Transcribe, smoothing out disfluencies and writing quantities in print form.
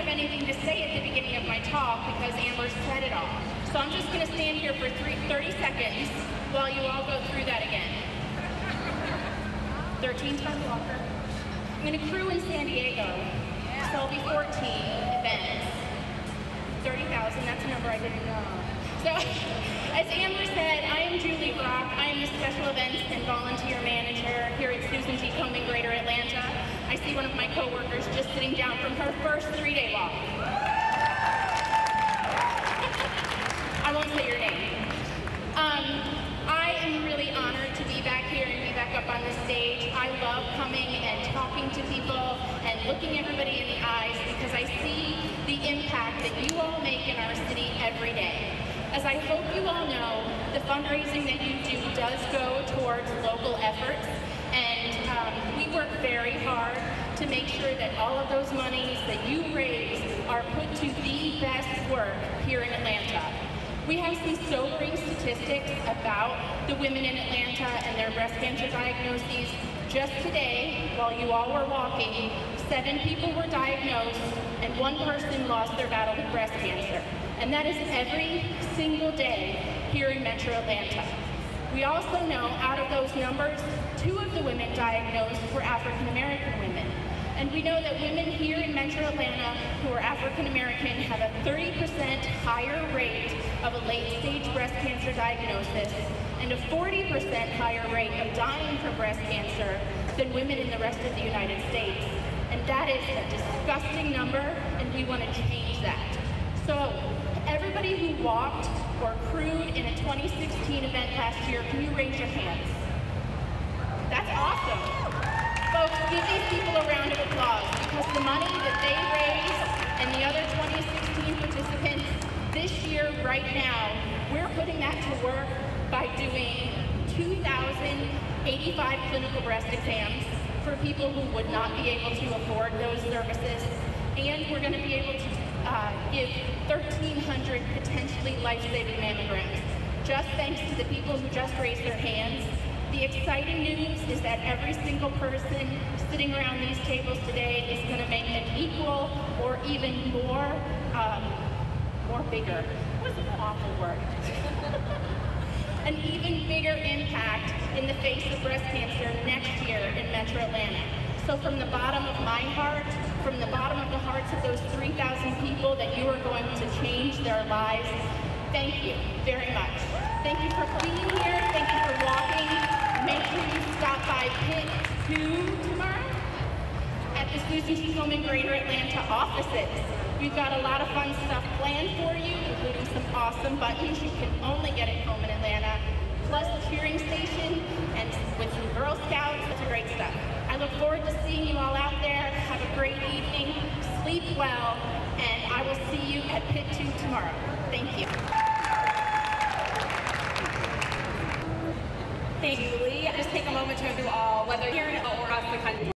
have anything to say at the beginning of my talk because Amber said it all. So I'm just going to stand here for 30 seconds while you all go through that again. 13 Star Walker. I'm going to crew in San Diego, so I'll be 14 events. 30,000, that's a number I didn't know. So, as Amber said, I am Julie Brock. I am the Special Events and Volunteer Manager here at Susan G. Komen Greater Atlanta. I see one of my coworkers just sitting down from her first 3-day walk. I won't say your name. I am really honored to be back here and be back up on the stage. I love coming and talking to people and looking everybody in the eyes because I see the impact that you all make in our city every day. As I hope you all know, the fundraising that you do does go towards local efforts, and we work very hard to make sure that all of those monies that you raise are put to the best work here in Atlanta. We have some sobering statistics about the women in Atlanta and their breast cancer diagnoses. Just today, while you all were walking, 7 people were diagnosed and 1 person lost their battle with breast cancer. And that is every single day here in Metro Atlanta. We also know out of those numbers, 2 of the women diagnosed were African American women. And we know that women here in Metro Atlanta who are African American have a 30% higher rate of a late-stage breast cancer diagnosis and a 40% higher rate of dying from breast cancer than women in the rest of the United States. And that is a disgusting number, and we want to change that. So, everybody who walked or crewed in a 2016 event last year, can you raise your hands? That's awesome. Folks, give these people a round of applause because the money that they raised and the other 2016 participants this year, right now, we're putting that to work by doing 2,085 clinical breast exams for people who would not be able to afford those services. And we're going to be able to give 1,300 potentially life-saving mammograms, just thanks to the people who just raised their hands. The exciting news is that every single person sitting around these tables today is going to make an equal or even more bigger. What's an awful word? An even bigger impact in the face of breast cancer next year in Metro Atlanta. So from the bottom of my heart, from the bottom of the hearts of those 3,000 people that you are going to change their lives, thank you very much. Thank you for being here. Thank you for walking. Make sure you stop by Pit 2 tomorrow at the Susan G. Komen Greater Atlanta offices. We've got a lot of fun stuff planned for you, including some awesome buttons you can only get at home in Atlanta, plus a cheering station and with some Girl Scouts. That's great stuff. I look forward to seeing you all out there. Have a great evening. Sleep well, and I will see you at Pit 2 tomorrow. Thank you. Thank you, Julie. Just take a moment to review all, whether here in or across the country.